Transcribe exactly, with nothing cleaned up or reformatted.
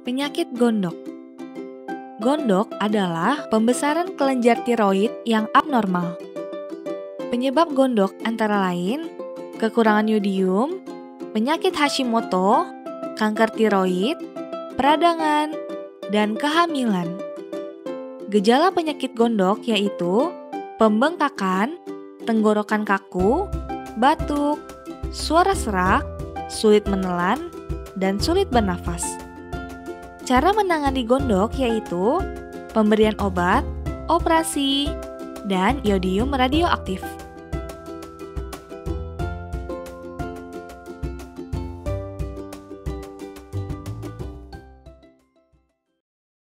Penyakit gondok. Gondok adalah pembesaran kelenjar tiroid yang abnormal. Penyebab gondok antara lain kekurangan yodium, penyakit Hashimoto, kanker tiroid, peradangan, dan kehamilan. Gejala penyakit gondok yaitu pembengkakan, tenggorokan kaku, batuk, suara serak, sulit menelan, dan sulit bernafas. Cara menangani gondok yaitu pemberian obat, operasi, dan iodium radioaktif.